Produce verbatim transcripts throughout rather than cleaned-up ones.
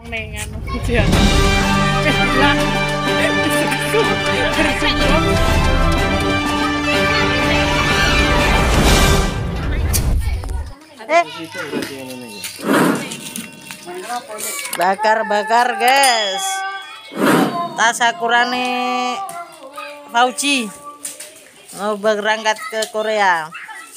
ning anu ujian. Lah. Eh. Bakar-bakar, guys. Tasakurane Fauji mau berangkat ke Korea.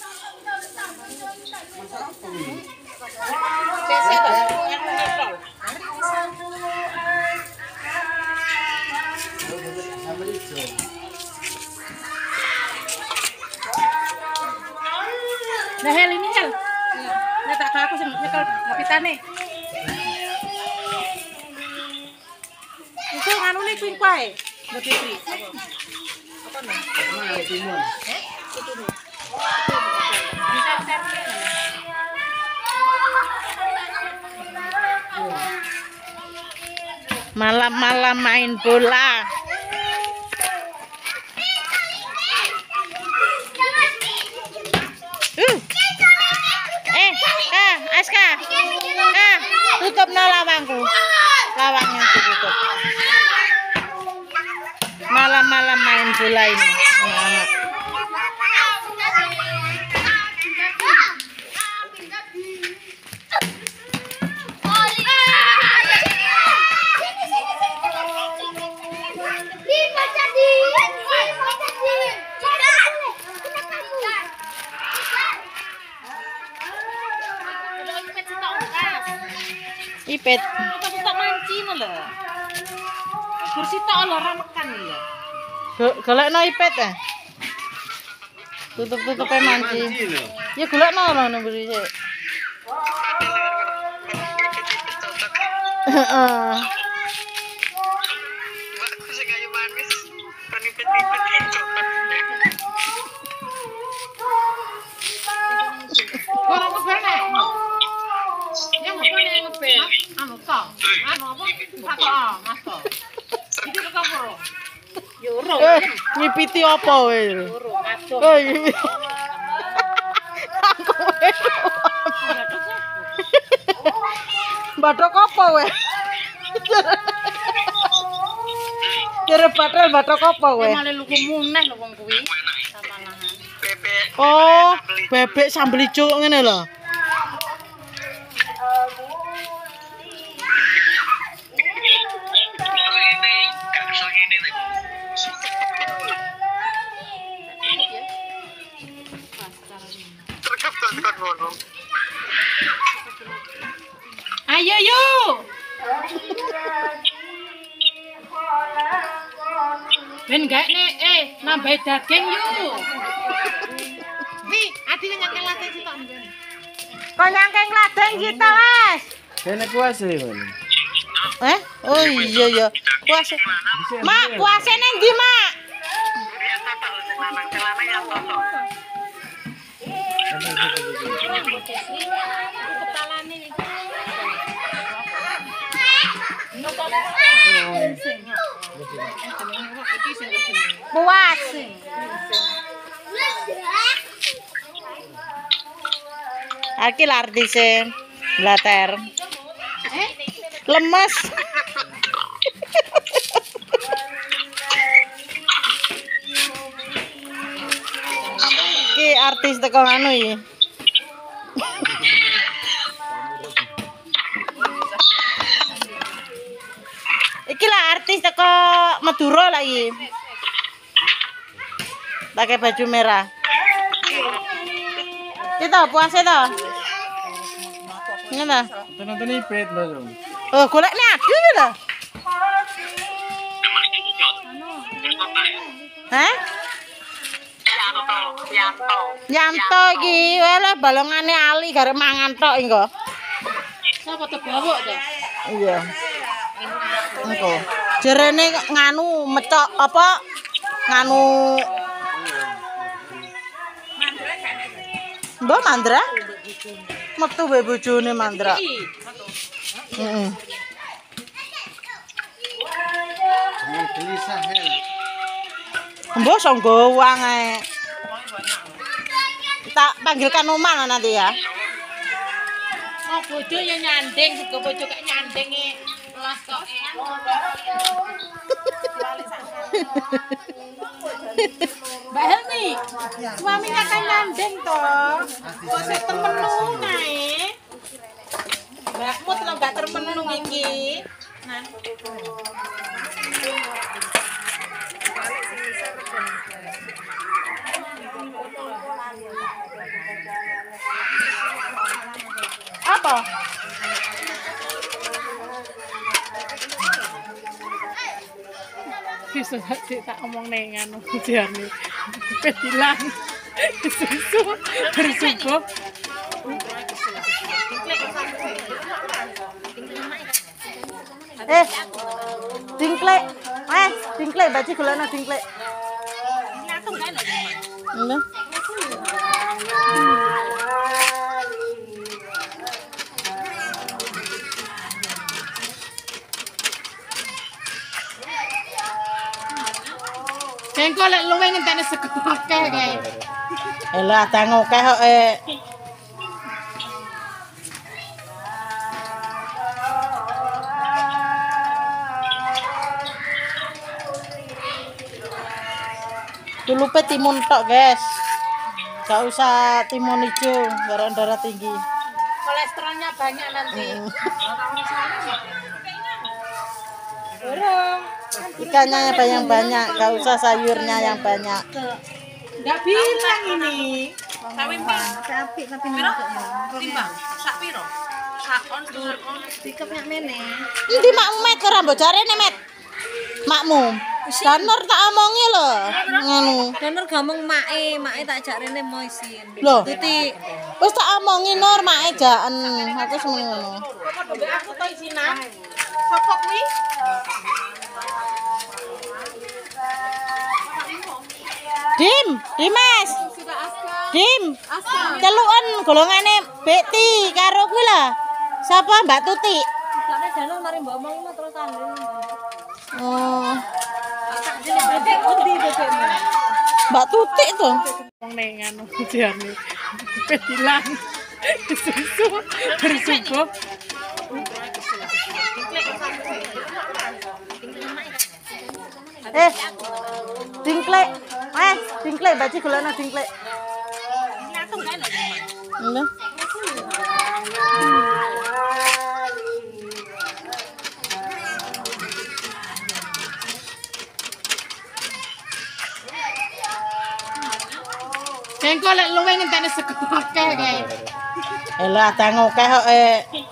Nah, Hel ini Hel. Nah, tak aku sing nyekel kapitane. Itu nganune kuwi kae. Mbok Fitri. Apa nih? Mana timun? Eh? Itu nih. Malam-malam main bola. Uh. Eh, ah, Aska. Ah, tutup no lawangku. Lawangnya ditutup. Malam-malam main bola ini anak-anak. Ipet. Kita mancing lho. Kursi tok lho ramekan lho. Golekno ipet ah. Tutup-tutupe mancing. Ya golekno lho nang mburi sik. Heeh. Sing ayu manis. Kan ipet-ipet cocok. Ora ngobene. Yang apa nih ngepel? Anu kok? Anu apa? Satu mas kok. Iki kok ora? Yo ora. Eh, nyipiti apa kowe? Ora, adoh. Oh, iki. Aku kowe. Bathok apa kowe? Jere bathel bathok apa kowe? Male luku muneh lho wong kuwi. Samalahan. Bebek. Oh, bebek sambel ijo ngene lho. Ayo yuk. Ben gak nih, eh nambah daging yuk. Nih, adine nyangkeng ladeng sitok mben. Kok nyangkeng ladeng kita, Mas? Kene puase ngono. Eh? Oh iya ya. Puase. Mak, puase nang ndi, Mak? Puas. Aki artise blater. Lemes. Ki artis teko anu iki. Iki lah artis teko Madura lagi. Pakai baju merah. Kita puasa to. Ngene. Nonton ipet lho. Oh, golekne adu ya lho. Hah? Yanto. Yanto iki wae balongane ali garek mangan tok engko. Sapa tebawuk to? Iya. Engko. Jerene nganu mecok apa? Nganu Mbak Mandra? Metu wae bojone Mandra. Heeh. Gelisah hel. Mbok songgo uang ae. Tak panggilkan Uma nanti ya. Oh bojo ya nyanding, juga bojo kayak nyanding Mbak Helmi, suaminya kan nyandeng toh. Kok saya termenung naik? Mbakmu tuh nggak termenung iki. Nah. Apa? Bisa sih tak omong nengan ujian nih. Petilan susu bersubuh. Eh, dingklek, eh, dingklek, baci gulana dingklek. Ini. Engko lek luwe ngenteni sego akeh kae. Elah tang akeh kok e. Tulupe timun tok, guys. Gak usah timun hijau, darah darah tinggi. Kolesterolnya banyak nanti. Burung. Ikannya yang banyak, gak usah sayurnya yang banyak. Enggak bilang ini. Sawimpang. Apik tapi nonton. Timbang. Sak piro? Sak on setengah on. Dikepnya mene. Endi makmu met ora mbok jarene met. Makmu. Danur tak omongi lho. Ngono. Danur gamung make, make tak jak rene mo isin. Lho. Titik. Wis tak omongi Nur make jaken. Aku semono ngono. Aku to isina. Sopok kuwi? Dim, Dimas. Dim. Celukan golongane Bekti karo kuwi lho. Sapa Mbak Tuti? Sakne Danur mari mbok omong terus tanding. Oh. Bebek undi bebekmu. Mbak Tuti to. Wong nengan ujian nih. Petilan susu bersubuh. Eh, dingklek, eh, dingklek, baci gulana dingklek. Ini. Engko lek luwe ngenteni sego akeh kae. Elah tang akeh kok e.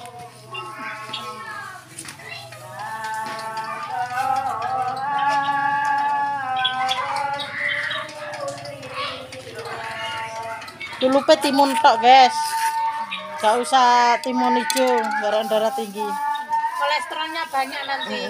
Tulupe timun tok, guys. Gak usah timun hijau, darah darah tinggi. Kolesterolnya banyak nanti.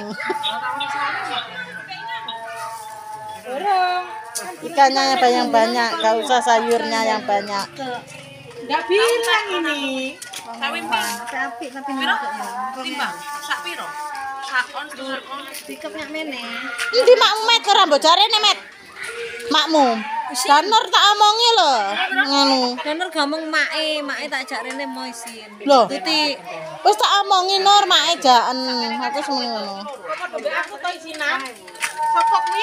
Burung. Ikannya yang banyak, gak usah sayurnya yang banyak. Enggak bilang ini. Sawimpang. Apik tapi nonton. Timbang. Sak piro? Sak on setengah on. Dikepnya mene. Endi makmu met ora mbok jarene met. Makmu. Danur tak omongi lho. Ngono. Danur gamung make, make tak jak rene mo isin. Lho. Titik. Wis tak omongi Nur make jaken. Aku semono ngono. Aku to isina. Sapa kuwi?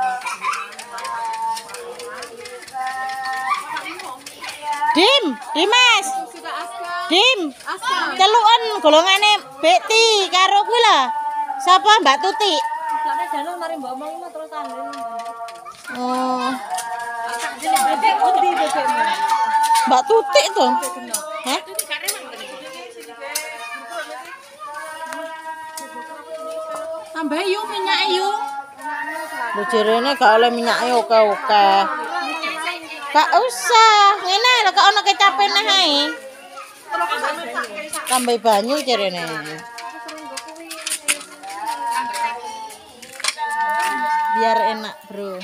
Dim, Dimas. Dim. Celukan golongane Bekti karo kuwi lho. Sapa Mbak Tuti? Sakne Danur mari mbok omong terus tanding. Oh. Bebek undi bebekmu. Mbak Tuti to. Hah? Tambah yuk minyak yuk. Bojone gak oleh minyake oke-oke. Gak usah. Ngene lho kok ana kecapene ae. Tambah banyu jarene. Biar enak, Bro.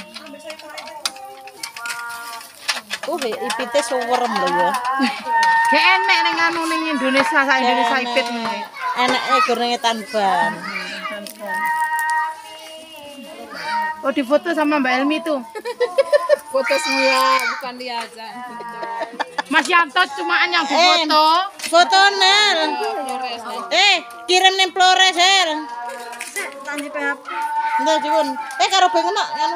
Uh, ipite suwerem lho ya. Gek enek ning anu ning Indonesia, sak Indonesia ipit ngene. Eneke gorenge tanban. Oh, difoto sama Mbak Elmi tuh. Foto semua, bukan dia aja. Mas Yanto cumaan yang difoto. Eh, foto Nel. Eh, kirim ning Flores, El. Ndak jukun. Eh karo pengen nak anu.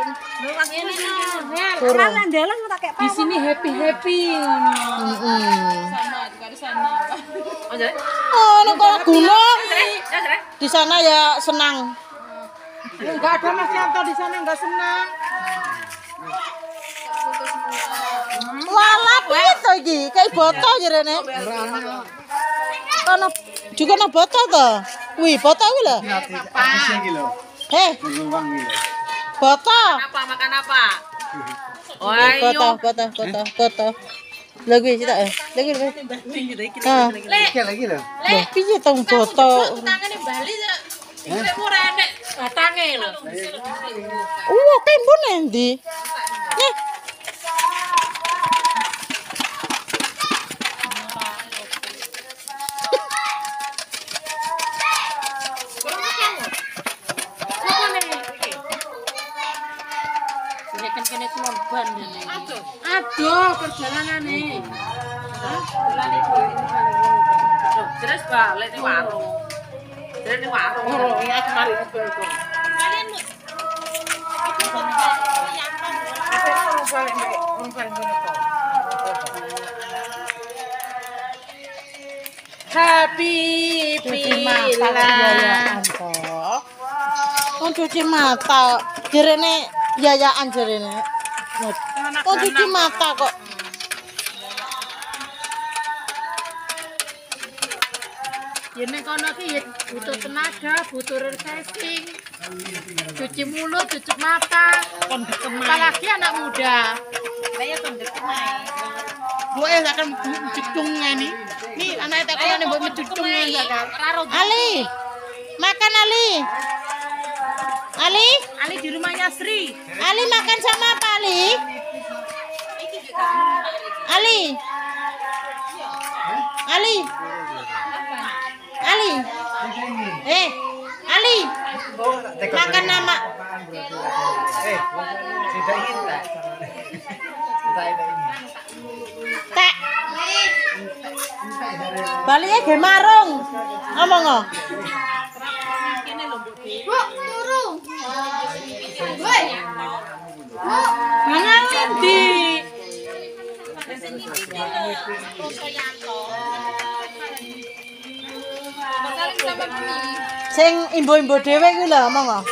Orang landalan tak kayak Di sini happy-happy ngono. Heeh. sana juga di sana. Oh, ini kok gunung. Di sana ya senang. Enggak ada Mas Yanto di sana enggak senang. Lalap piye to iki? Kayak botol jarene. Kono juga nang botol to. Wih, botol kuwi lho. Heh. Botol. Apa makan apa? Botol, botol, botol, botol. Lagi sih tak? Lagi lagi. Ah. Lagi lho. Loh, piye tong botol? Tangane Bali iki ora enek batange lho. Uh, timbun endi? Nih. Aduh, perjalanan nih. Terus balik di warung. Terus di warung. Oh, ya kemarin itu itu. Happy Cuci mata yayaan to. Kon cuci mata. Jerene yayaan jerene. Kon cuci mata kok. Ini kono ki butuh tenaga, butuh refreshing, cuci mulut, cuci mata, apalagi anak muda. Saya kondek naik. Bu eh akan mencucung ini. Nih anak tak kaya nih buat mencucung ya kan. Ali. Makan Ali. Ali, Ali di rumahnya Sri. Ali makan sama apa Ali? Ali. Ali. Ali. Eh, Ali. Makan nama. Tak. Baliknya ge marung. Ngomong oh. Bu, turun. Woi. Mana di? Sing imbo-imbo dhewe kuwi lho ngomong oh.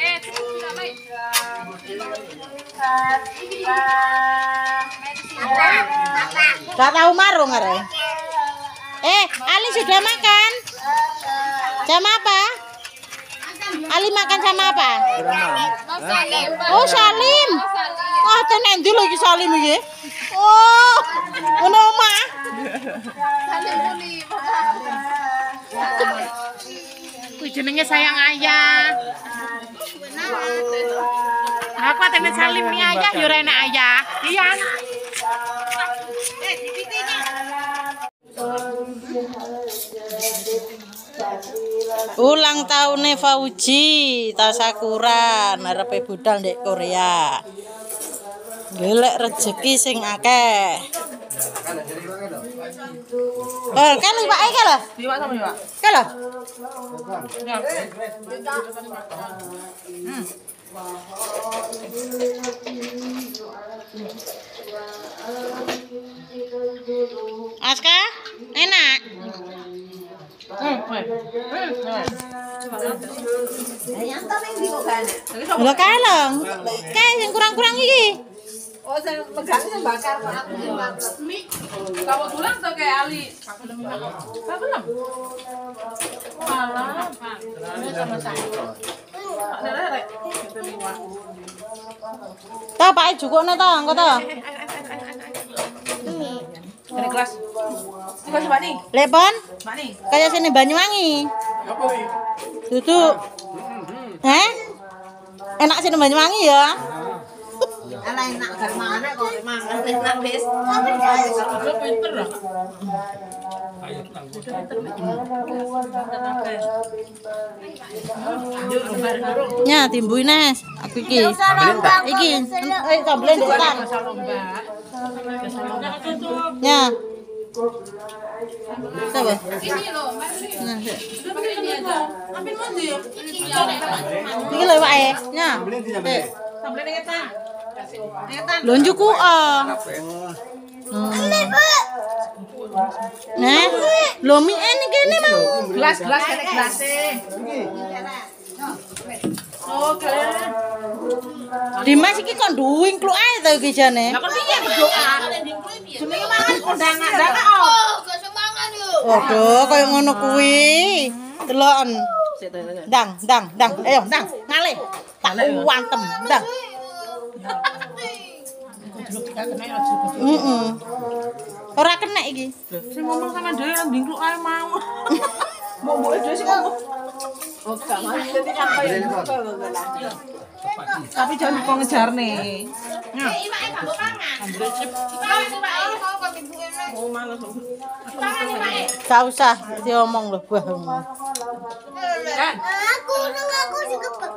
Gak tahu marung are. Eh, Ali sudah makan? Sama apa? Ali makan sama apa? Oh, Salim. Oh, tenan ndi lho iki Salim iki? Oh, ngono omah. Saling muni. Kuwi jenenge sayang ayah. Aku atene Salim ni ayah yo ora enak ayah. Iya. Eh, dipitinya. Ulang tahunnya Fauji tasakuran arepe budal ndek Korea. Golek rezeki sing akeh. Eh, kan liwake ka lho? Liwak sama liwak. Ka lho? Hmm. Aska, enak. Hmm, weh. Lho kalong. Kae sing kurang-kurang iki. Oh, saya pegang saya bakar Pak. Kamu tulang tuh kayak Ali. Pak belum? Malah, Pak. Ini sama saya. Ada rek. Itu liwak. Ta pake jukukne ta, engko ta. Ini kelas. Kelas Mbak nih. Lepon, Mbak nih. kaya sini Banyuwangi. Duduk. Heh? Enak sini Banyuwangi ya? Ala enak gak mana kok mangan enak wis. Lo pinter lah. Nya timbui Nes, aku iki. Iki, eh sambelnya ndek tang. Nya. Coba. Ini loh, Mas. Nah, sik. Ini aja. Ambil mandi ya. Iki lho wae. Nya. Eh, Sampai ngetan. Ngetan. lho njuku ah. Nah, lho mi ini kene mau. Gelas-gelas kene gelase. Oh, kalian. Dimas iki kon duwing kluk ae to iki jane. Lah kok piye berdoa? Jenenge mangan undangan dak oh. Gak semangan yo. Waduh, koyo ngono kuwi. Delokon. Dang, dang, dang. Ayo, dang. Ngalih. Tak wantem, dang. Heeh. Ora kena iki. Sing ngomong sama dhewe nang ndingkluk ae mau. Mbok-mboke dhewe sing ngomong. Oh, gak mau dadi nyampe. Tapi jangan dikon ngejarne. Nah. Eh, imake gak mbok pangan. Imake mau kok dibuke. Oh, males. Pangan imake. Gak usah diomong lho, Bah. Aku nang aku sing kepek.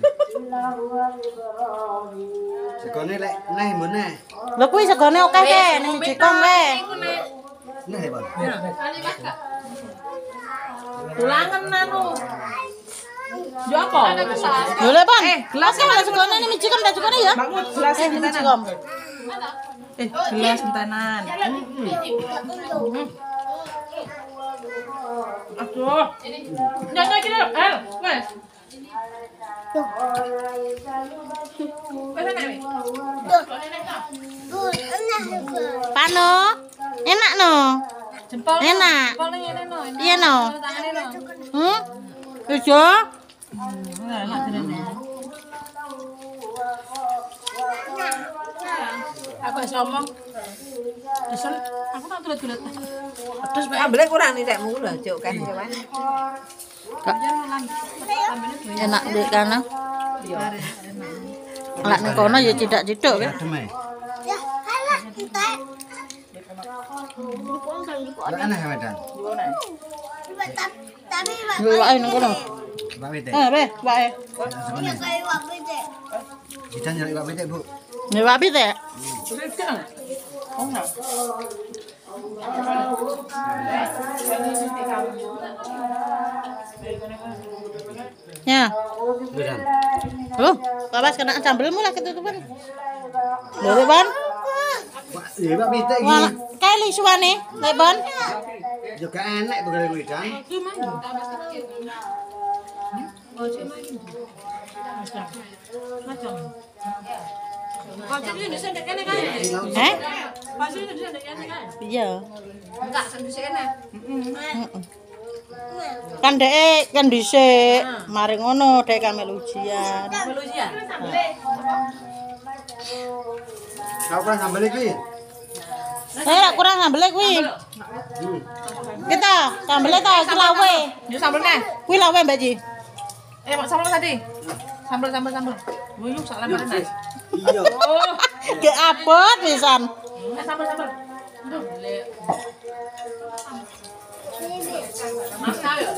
Segone lek neh mbone. Lho kuwi segone akeh ke ning jikong ke. Neh ya, Bang. Tulangan anu. Yo apa? Lho le, Pan. Gelas kan segone ning jikong tak segone ya. Makmu gelas Eh, ning jikong. Eh, gelas entanan. Aduh. Nyanyi iki lho, El. Wes. Pano. Enak no. Jempol. Enak. Jempol ning ngene no. Iya no. Tangane no. Hmm? Ijo. Enak jenenge. Aku wis ngomong. Desel, aku tak tulet-tulet. Pedes bae. Ambele kurang nih tekmu lho, juk kan kewan. Enak di kana. Lak ning kono ya cidak-ciduk kan. Adem ae. Ya, halah entek. Lek aneh wedan. Tapi Pak, Lho wae ning kono. Pak Wite. Eh, be, wae. ya kayak waktu itu. Kita nyari Pak Wite, Bu. Nih wapi teh. Oh, enggak. Ya. Wedan. Loh, kawas kena sambelmu lah ketutupan. Lho, Ban. Pak, ya Pak Wite iki. Wah, kali suwane, Lek Ban. Yo gak enek to kare wedan. Pasir ini sendek kene kan? Eh? Pasir ini sendek kene kan? Iya. Enggak, sendek kene. Kan dek kan dhisik, mari ngono dek kamel ujian. Melu ya. Kau kan sambel iki. Eh, rak kurang sambele kuwi. Kita sambele ta iki lawe. Yo sambelnya. Kuwi lawe Mbak Ji. Eh, mau sambel tadi. Sambel sambel sambel. Wuyuk sak lembaran. Iya. Oh, Ge abot pisan. eh sambel sambel. Aduh, le. Mas ayo.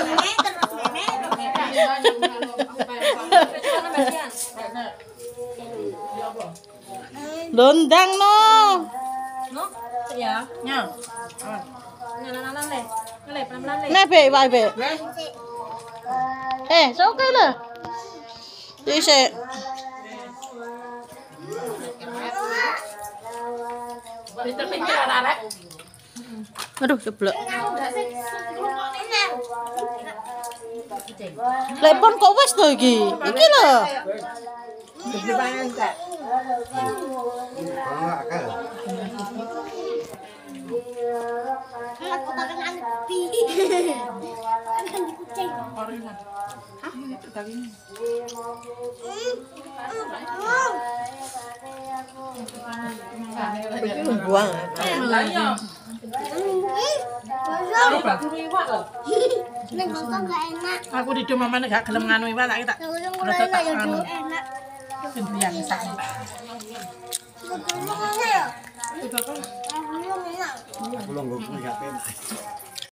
Londang no. No? Ya. Nya. Nanan-nanan le. Le pelan-pelan le. Nah, be, wae be. Eh, soke lho. Dhisik. Pinter-pinter arek. Aduh, jeblok. Lek pon kok wis to iki? Iki lho. Gede banget enggak? Kalau akal. Aku makan anti. Makan di kucing. Hah? Itu daging. Buang. Neng kosong gak enak. Aku di rumah mana gak gelem nganu iwak tak tak. Kosong mulai gak jadi enak. Sendirian sak. Kosong mana ya? Kosong enak. Belum gue gak penak.